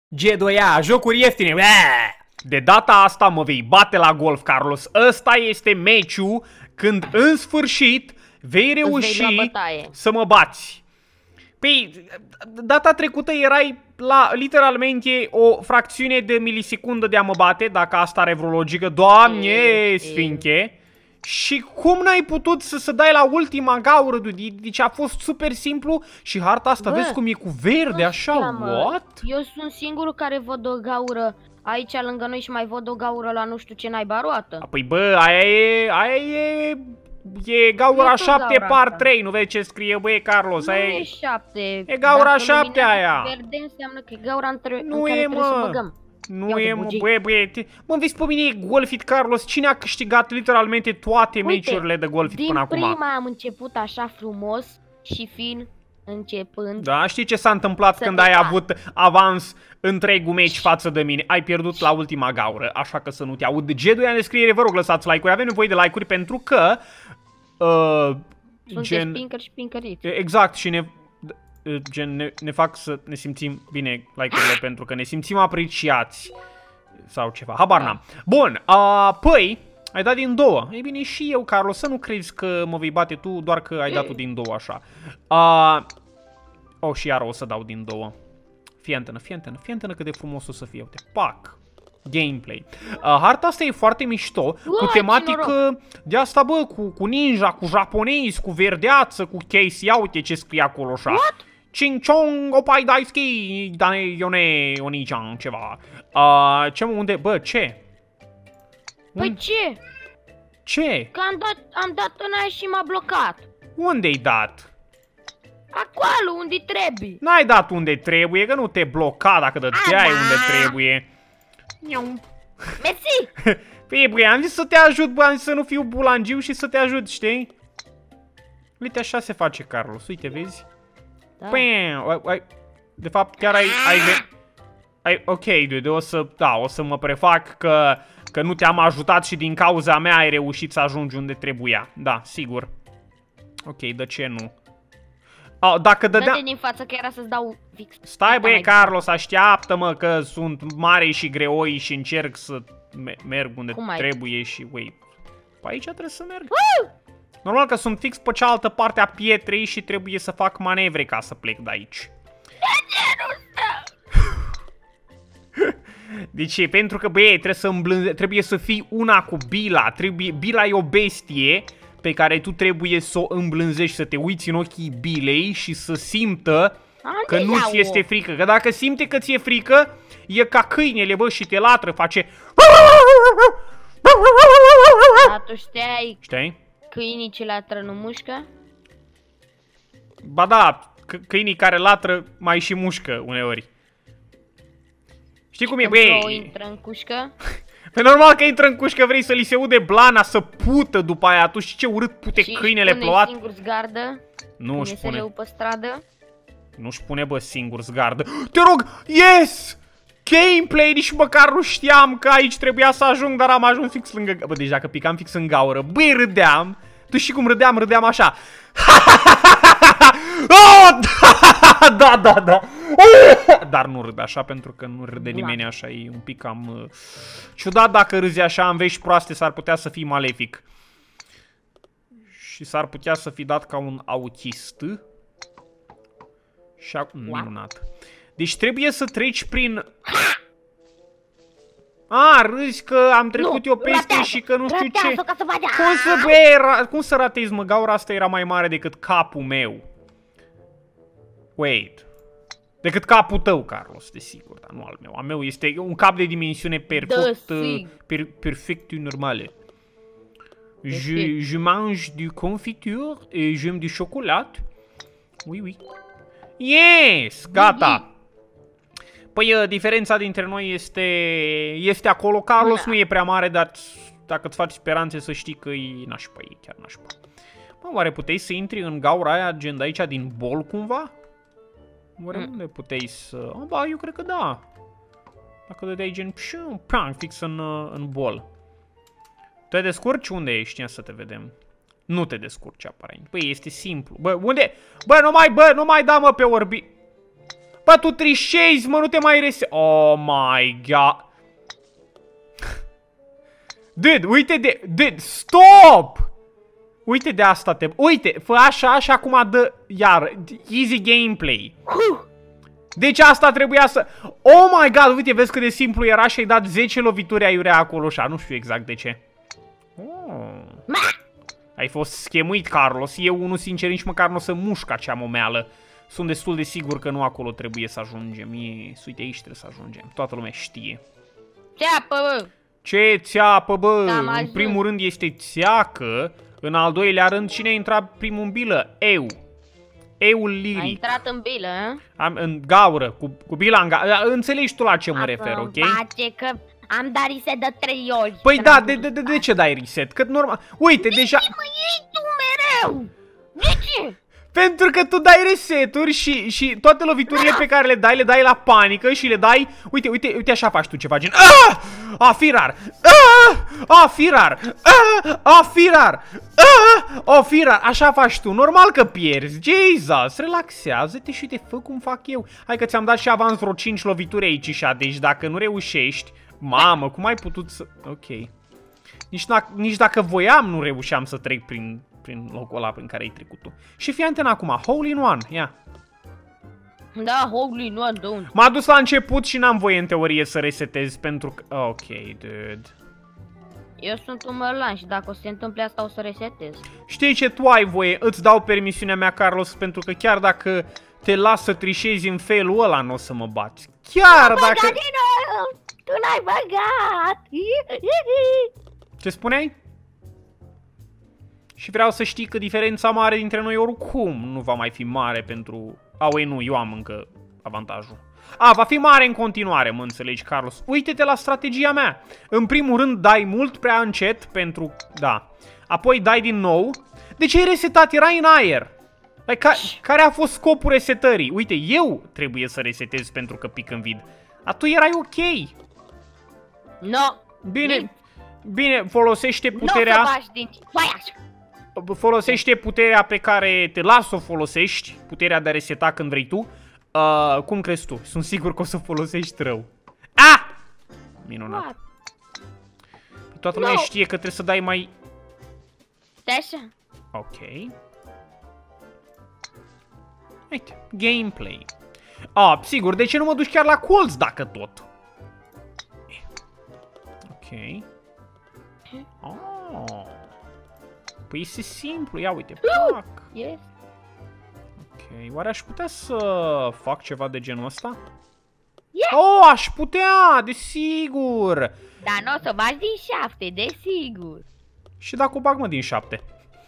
G2A, jocuri ieftine. De data asta mă vei bate la golf, Carlos. Ăsta este meciul când în sfârșit vei reuși să mă bați. Păi, data trecută erai la literalmente o fracțiune de milisecundă de a mă bate, dacă asta are vreo logică. Doamne sfinche. Și cum n-ai putut să dai la ultima gaură, deci a fost super simplu și harta asta, vezi cum e cu verde, așa, what? Eu sunt singurul care văd o gaură aici lângă noi și mai văd o gaură la nu știu ce naiba roată. Păi bă, e gaura 7 par 3, nu vezi ce scrie, băie Carlos? Nu e 7. E gaura 7 aia. Verde înseamnă că e gaura în care trebuie să băgăm. Nu e, mă, băie, mă vezi pe mine, e golfit, Carlos. Cine a câștigat literalmente toate meciurile de golfit până acum? Din prima am început așa frumos și fin începând. Da, știi ce s-a întâmplat când ai avut avans întregul meci față de mine? Ai pierdut la ultima gaură, așa că să nu te aud. G2A în scriere, vă rog, lăsați like-uri. Avem nevoie de like-uri pentru că... sunteți pinkeri și pinkeriți. Exact, și ne fac să ne simțim bine like-urile pentru că ne simțim apreciați sau ceva, habar n-am. Bun, păi, ai dat din două. Ei bine, și eu, Carlos, să nu crezi că mă vei bate tu doar că ai dat-o din două așa. Și iar o să dau din două. Fii antenă cât de frumos o să fie. Uite, pac. Gameplay. Harta asta e foarte mișto, cu tematică de asta, bă, cu ninja, cu japonezi, cu verdeață, cu case. Ia uite ce scrie acolo așa. Ching-chong, opai daisuki, dane yone oni-chan, ceva. Ce mă, unde, bă, ce? Păi ce? Ce? Că am dat în aia și m-a blocat. Unde-ai dat? Acolo, unde trebuie. N-ai dat unde trebuie, că nu te bloca dacă dădeai unde trebuie. Mersi! Păi, băi, am zis să te ajut, bă, am zis să nu fiu bulangiu și să te ajut, știi? Uite, așa se face, Carlos, uite, vezi? Da. Păi, de fapt, chiar ok, dude, o să mă prefac că nu te-am ajutat și din cauza mea ai reușit să ajungi unde trebuia. Da, sigur. Ok, de ce nu? Dacă dădeam... Dă-te din față că era să-ți dau fix. Stai, băie, Carlos, așteaptă-mă că sunt mare și greoi și încerc să merg unde trebuie și... Wait, pe aici trebuie să merg? Normal că sunt fix pe cealaltă parte a pietrei și trebuie să fac manevre ca să plec de aici. De ce? Pentru că, băie, trebuie să fii una cu Bila. Bila e o bestie pe care tu trebuie să o îmblânzești, să te uiți în ochii Bilei și să simtă că nu ți este frică. Că dacă simte că ți-e frică, e ca câinele, bă, și te latră, face... Da, tu știi? Câinii ce latră nu mușcă? Ba da, câinii care latră mai și mușcă uneori. Știi cum e, băi? Intră în cușcă? Pe normal că intră în cușcă, vrei să li se ude blana, să pută după aia. Tu știi ce urât pute câinele plouat? Și singur zgardă? Nu își pune. Pe stradă? Nu-și pune, bă, singur zgardă. Te rog, yes! Gameplay, nici măcar nu știam că aici trebuia să ajung, dar am ajuns fix lângă... Bă, deci dacă picam fix în gaură, băi, râdeam. Tu știi cum râdeam așa. Da. Dar nu râd așa, pentru că nu râde nimeni așa, e un pic cam ciudat dacă râzi așa, în vești proaste s-ar putea să fii malefic. Și s-ar putea să fii dat ca un autist. Și acum, minunat. Deci trebuie să treci prin... Râzi că am trecut eu peste și că nu știu ce. Cum să ratezi, mă? Gaura asta era mai mare decât capul meu. Wait. Decât capul tău, Carlos, desigur, dar nu al meu. Al meu este un cap de dimensiune perfect normale. Je mange du confiture et j'aime du chocolat. Oui. Yes! Gata! Păi, diferența dintre noi este acolo. Carlos nu e prea mare, dar dacă îți faci speranțe să știi că e nașpa, e chiar nașpa. Mă, oare puteai să intri în gaura aia, gen de aici, din bol, cumva? Oare unde puteai să... Ba, eu cred că da. Dacă dădeai gen... fix în bol. Te descurci? Unde ești? Ia să te vedem. Nu te descurci, aparent. Păi, este simplu. Bă, unde? Bă, nu mai da, mă, pe orbi... Bă, tu trișezi, mă, nu te mai rese... Oh my god. Dude, uite de... Dude, stop! Uite de asta te... Uite, fă așa și acum dă... Iar, easy gameplay. Deci asta trebuia să... Oh my god, uite, vezi cât de simplu era și ai dat 10 lovituri aiurea acolo și nu știu exact de ce. Oh. Ai fost schemuit, Carlos. Eu, unul sincer, nici măcar nu o să mușc acea momeală. Sunt destul de sigur că nu acolo trebuie să ajungem. Uite, aici trebuie să ajungem. Toată lumea știe. Țeapă, bă! Ce țeapă, bă? În primul rând este țeacă. În al doilea rând, cine a intrat primul în bilă? Eu. Eul liric. A intrat în bilă, a? În gaură, cu bila în gaură. Înțelegi tu la ce mă refer, ok? Face că am dat reset de 3 ori. Păi da, de ce dai reset? Că normal... Uite, deja... De ce mă iei tu mereu? De ce? Pentru că tu dai reseturi și toate loviturile pe care le dai la panică și le dai... Uite așa faci tu ceva gen... Afirar! Afirar! Afirar! Afirar! Așa faci tu. Normal că pierzi. Jesus! Relaxează-te și te fă cum fac eu. Hai că ți-am dat și avans vreo 5 lovituri aici și deci dacă nu reușești... Mamă, cum ai putut să... Ok. Nici dacă voiam nu reușeam să trec prin locul ăla prin care ai trecut tu. Și fii atent acum, hole in one, ia. Da, hole in one, don't. M-a dus la început și n-am voie în teorie să resetez pentru că... Ok, dude. Eu sunt un mărlan și dacă o să se întâmple asta o să resetez. Știi ce, tu ai voie, îți dau permisiunea mea, Carlos, pentru că chiar dacă te las să trișezi în felul ăla, nu o să mă bați. Chiar dacă... Tu n-ai băgat! Ce spuneai? Și vreau să știi că diferența mare dintre noi oricum nu va mai fi mare pentru... Auei, nu, eu am încă avantajul. Va fi mare în continuare, mă înțelegi, Carlos. Uite-te la strategia mea. În primul rând dai mult prea încet pentru... Da. Apoi dai din nou. De ce ai resetat? Erai în aer. Care a fost scopul resetării? Uite, eu trebuie să resetez pentru că pic în vid. Dar tu erai ok. No. Bine, folosește puterea... Folosește puterea pe care te las să o folosești. Puterea de a reseta când vrei tu. Cum crezi tu? Sunt sigur că o să folosești rău. Minunat. Toată lumea știe că trebuie să dai mai... Așa. Ok. Uite, gameplay. Sigur, de ce nu mă duci chiar la colț dacă tot? Ok. Păi este simplu, ia uite, pac. Yes. Ok, oare aș putea să fac ceva de genul ăsta? Yes. Aș putea, desigur. Dar nu o să bagi din 7, desigur. Și dacă o bag, mă, din 7?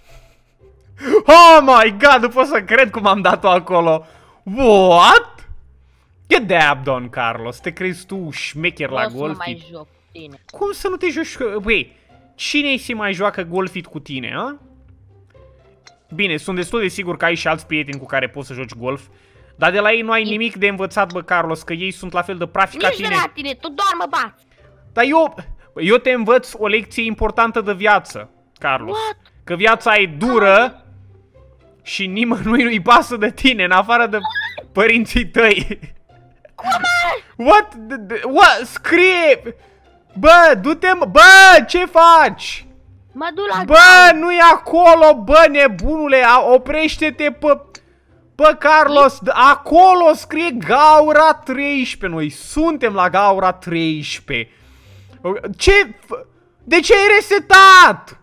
Oh my god, nu pot să cred cum am dat-o acolo. What? Get dab done, Carlos, te crezi tu șmecher la golf? Nu mai joc cu tine. Cum să nu te joci? Băi, cine se mai joacă golfit cu tine, a? Bine, sunt destul de sigur că ai și alți prieteni cu care poți să joci golf. Dar de la ei nu ai nimic de învățat, bă, Carlos, că ei sunt la fel de prafi ca tine. Nici de la tine, tu doar mă bați. Dar eu te învăț o lecție importantă de viață, Carlos. What? Că viața e dură și nimănui nu-i pasă de tine, în afară de părinții tăi. Cum? What? Scrie! Bă, du-te, bă, ce faci? Mă duc la... Bă, nu e acolo, bă, nebunule, oprește-te, bă, Carlos, acolo scrie gaura 13, noi suntem la gaura 13. Ce? De ce ai resetat?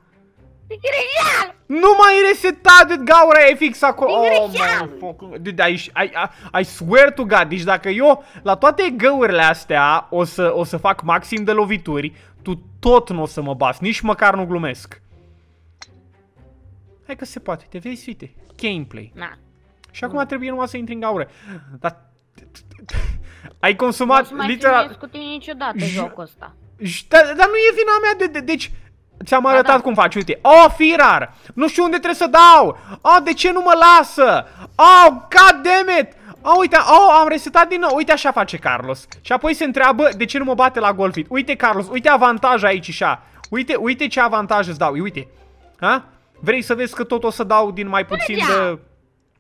Nu mai ai resetat, de gaura e fix acolo. I swear to God, deci dacă eu la toate găurile astea o să fac maxim de lovituri, tu tot nu o să mă bați, nici măcar nu glumesc. Hai că se poate, te vezi, uite, gameplay. Și acum trebuie numai să intri în gaură. Dar ai consumat literal... Nu o să mai cu tine niciodată jocul ăsta. Dar nu e vina mea, deci... Ți-am arătat cum faci, uite. Firar! Nu știu unde trebuie să dau! De ce nu mă lasă? God damn it! Uite, am resetat din nou. Uite, așa face Carlos. Și apoi se întreabă de ce nu mă bate la golfit. Uite, Carlos, uite avantaj aici așa. Uite ce avantaj îți dau, uite. Vrei să vezi că tot o să dau din mai puțin de...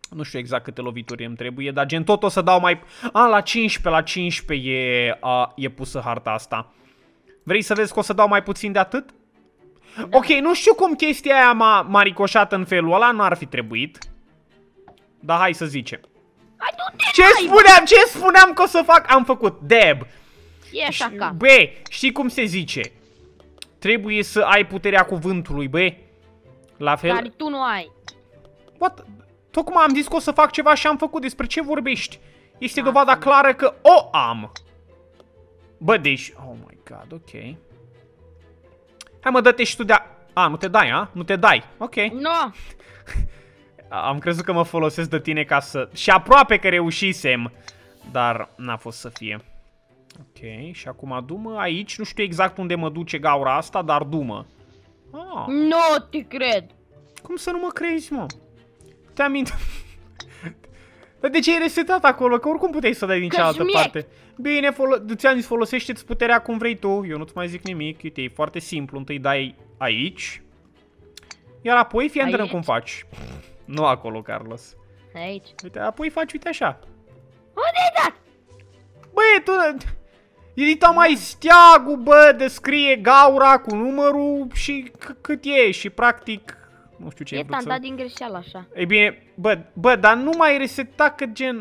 Nu știu exact câte lovituri îmi trebuie, dar gen tot o să dau mai... la 15, la 15 e pusă harta asta. Vrei să vezi că o să dau mai puțin de atât? Da. Ok, nu știu cum chestia aia m-a ricoșat în felul ăla, n-ar fi trebuit. Dar hai să zicem. Ce spuneam că o să fac? Am făcut. Deb. E așa ca. Bă, știi cum se zice? Trebuie să ai puterea cuvântului, bă. La fel. Dar tu nu ai. What? Tocmai am zis că o să fac ceva și am făcut. Despre ce vorbești? Este dovada clară că o am. Bă, deci... Oh my god, ok. Hai mă, dă-te și tu de-a... nu te dai, a? Nu te dai. Ok. Nu. Am crezut că mă folosesc de tine ca să... Și aproape că reușisem. Dar n-a fost să fie. Ok, și acum du-mă aici. Nu știu exact unde mă duce gaura asta, dar du-mă. Nu te cred. Cum să nu mă crezi, mă? Te aminte... Dar de ce ai resetat acolo? Că oricum puteai să dai din cealaltă parte. Bine, ți-am zis, folosește-ți puterea cum vrei tu. Eu nu-ți mai zic nimic. Uite, e foarte simplu. Întâi dai aici. Iar apoi fii atent cum faci. Nu acolo, Carlos. Aici. Uite, apoi faci, uite așa. Unde-i dat? Băi, tu... Edita mai steagul, bă, descrie gaura cu numărul și cât e. Și practic... Nu știu ce e dat din greșeală așa. Ei bine, bă, dar nu mai reseta că gen...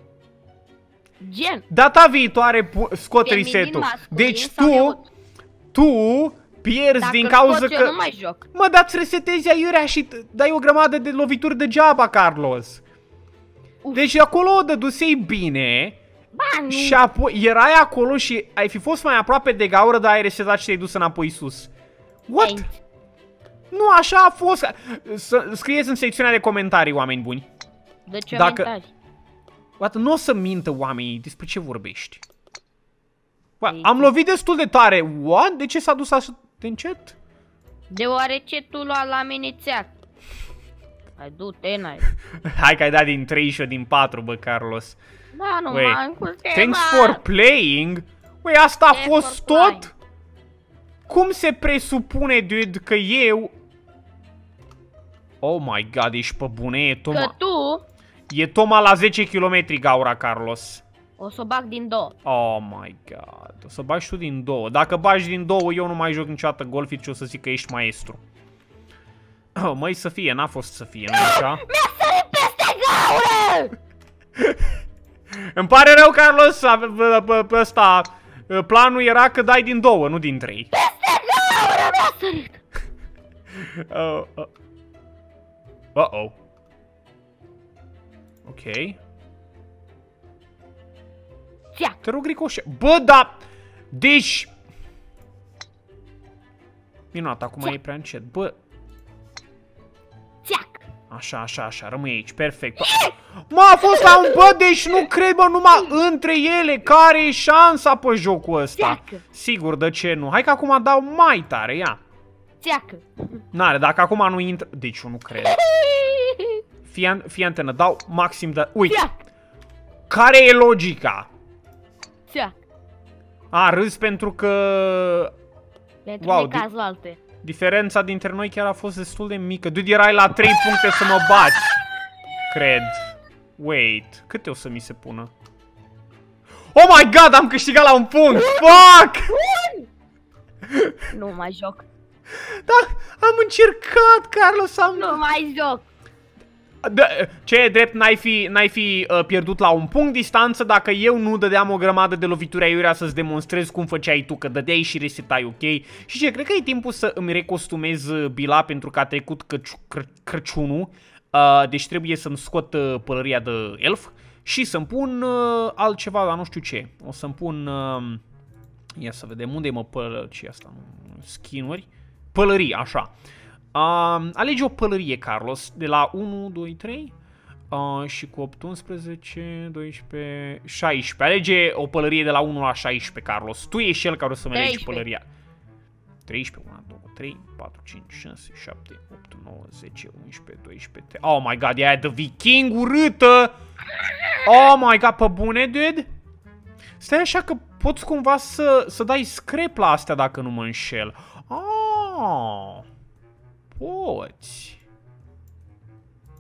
Data viitoare scot reset-ul. Deci tu pierzi din cauza că... nu mai joc. Mă, dar-ți resetezi aiurea și dai o grămadă de lovituri degeaba, Carlos. Deci acolo dădusei bine. Și apoi erai acolo și ai fi fost mai aproape de gaură, dar ai resetat și te-ai dus înapoi sus. What? Nu, așa a fost. Scrieți în secțiunea de comentarii, oameni buni. De ce comentarii? Nu o să mintă oamenii. Despre ce vorbești? Am lovit destul de tare. What? De ce s-a dus așa de încet? Deoarece tu l-a amenințat. Hai, du-te, n-ai. Hai că ai dat din 3 și eu din 4, bă, Carlos. Da, nu m-am încurcat. Thanks for playing? Ui, asta a fost tot? Cum se presupune, dude, că eu... Oh my god, ești pe bune, e Toma... Că tu... E Toma la 10 km gaura, Carlos. O să o bag din 2. Oh my god, o să bagi tu din 2. Dacă bagi din 2, eu nu mai joc niciodată golfit și o să zic că ești maestru. Măi, să fie, n-a fost să fie, nu așa? Mi-a sărit peste gaură! Îmi pare rău, Carlos, ăsta... Planul era că dai din 2, nu din 3. Peste gaură mi-a sărit! Uh-oh. Ok. Te rog, ricoșe. Bă, da! Deci... Minunat, acum e prea încet. Bă... Așa, rămâi aici, perfect. Mă, a fost la un... Bă, deci nu cred, bă, numai între ele. Care e șansa pe jocul ăsta? Sigur, de ce nu? Hai că acum dau mai tare, ia. N-are, dacă acum nu intră... Deci eu nu cred. Fii antenă, dau maxim de... Uite. Care e logica? Râs pentru că... Pentru alte. Diferența dintre noi chiar a fost destul de mică. Dude, erai la 3 puncte să mă bați. Cred. Wait. Câte o să mi se pună? Oh my god, am câștigat la un punct. Fuck! Nu mai joc. Da, am încercat, Carlos, Nu mai joc. Ce e drept, n-ai fi pierdut la un punct distanță dacă eu nu dădeam o grămadă de lovituri aiurea să-ți demonstrez cum făceai tu, că dădeai și resetai, ok? Și ce, cred că e timpul să îmi recostumez bila pentru că a trecut Crăciunul, deci trebuie să-mi scot pălăria de elf și să-mi pun altceva, dar nu știu ce. O să-mi pun, ia să vedem, unde e mă ce asta, skin-uri? Pălării, așa. Alege o pălărie, Carlos, de la 1, 2, 3 și cu 8, 11, 12, 16. Alege o pălărie de la 1 la 16, Carlos. Tu ești cel care o să-mi alegi pălăria. 13, 1, 2, 3, 4, 5, 6, 7, 8, 9, 10, 11, 12, 13. Oh my god, e aia de viking urâtă! Oh my god, pe bune, dude? Stai așa că poți cumva să dai scrap la astea dacă nu mă înșel. Poți.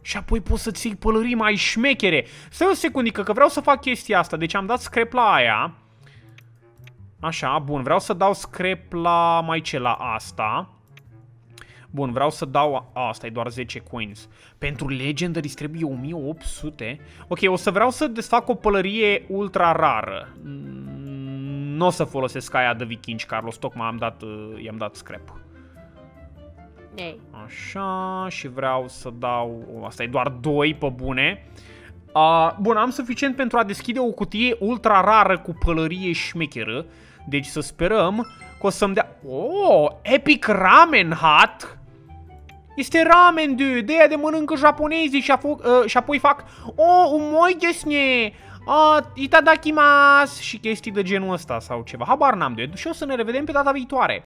Și apoi poți să-ți iei pălării mai șmechere. Stai o secundică, că vreau să fac chestia asta. Deci am dat scrap la aia. Așa, bun, vreau să dau scrap la mai ce, la asta. Bun, vreau să dau... asta e doar 10 coins. Pentru Legendary trebuie 1800. Ok, o să vreau să desfac o pălărie ultra rară. Nu o să folosesc aia de vikingi, Carlos. Tocmai i-am dat scrap. Ei. Așa, și vreau să dau... asta e doar 2 pe bune. Bun, am suficient pentru a deschide o cutie ultra rară cu pălărie șmecheră. Deci să sperăm că o să-mi dea... Oh, Epic Ramen Hut! Este ramen, dude! De aia de mănâncă japonezii și apoi fac... Oh, umoi desne! Itadakimasu! Și chestii de genul ăsta sau ceva. Habar n-am, dude. Și o să ne revedem pe data viitoare.